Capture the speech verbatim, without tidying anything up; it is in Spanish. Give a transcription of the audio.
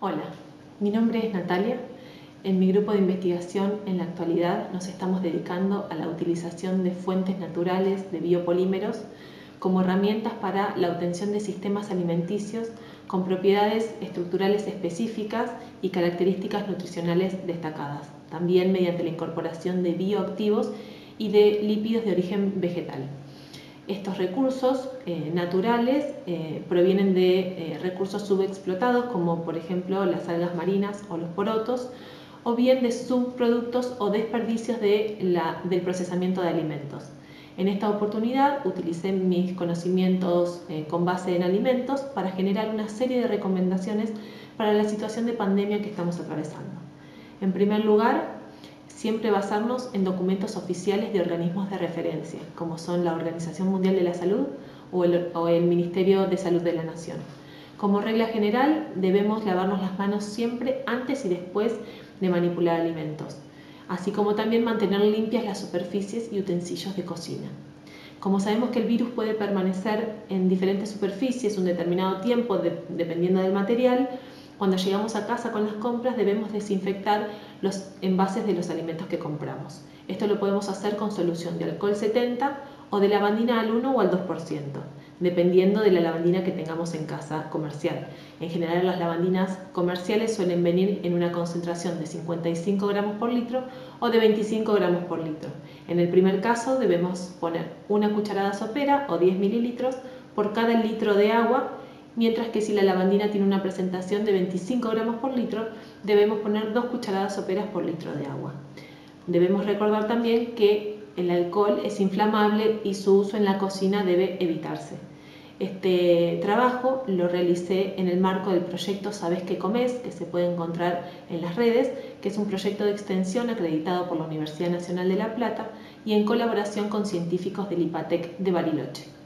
Hola, mi nombre es Natalia. En mi grupo de investigación en la actualidad nos estamos dedicando a la utilización de fuentes naturales de biopolímeros como herramientas para la obtención de sistemas alimenticios con propiedades estructurales específicas y características nutricionales destacadas, también mediante la incorporación de bioactivos y de lípidos de origen vegetal. Estos recursos eh, naturales eh, provienen de eh, recursos subexplotados como por ejemplo las algas marinas o los porotos, o bien de subproductos o desperdicios de la, del procesamiento de alimentos. En esta oportunidad utilicé mis conocimientos eh, con base en alimentos para generar una serie de recomendaciones para la situación de pandemia que estamos atravesando. En primer lugar, siempre basarnos en documentos oficiales de organismos de referencia, como son la Organización Mundial de la Salud o el, o el Ministerio de Salud de la Nación. Como regla general, debemos lavarnos las manos siempre antes y después de manipular alimentos, así como también mantener limpias las superficies y utensilios de cocina. Como sabemos que el virus puede permanecer en diferentes superficies un determinado tiempo de, dependiendo del material, cuando llegamos a casa con las compras debemos desinfectar los envases de los alimentos que compramos. Esto lo podemos hacer con solución de alcohol setenta o de lavandina al uno o al dos por ciento, dependiendo de la lavandina que tengamos en casa comercial. En general las lavandinas comerciales suelen venir en una concentración de cincuenta y cinco gramos por litro o de veinticinco gramos por litro. En el primer caso debemos poner una cucharada sopera o diez mililitros por cada litro de agua, mientras que si la lavandina tiene una presentación de veinticinco gramos por litro, debemos poner dos cucharadas soperas por litro de agua. Debemos recordar también que el alcohol es inflamable y su uso en la cocina debe evitarse. Este trabajo lo realicé en el marco del proyecto Sabés qué comés, que se puede encontrar en las redes, que es un proyecto de extensión acreditado por la Universidad Nacional de La Plata y en colaboración con científicos del IPATEC de Bariloche.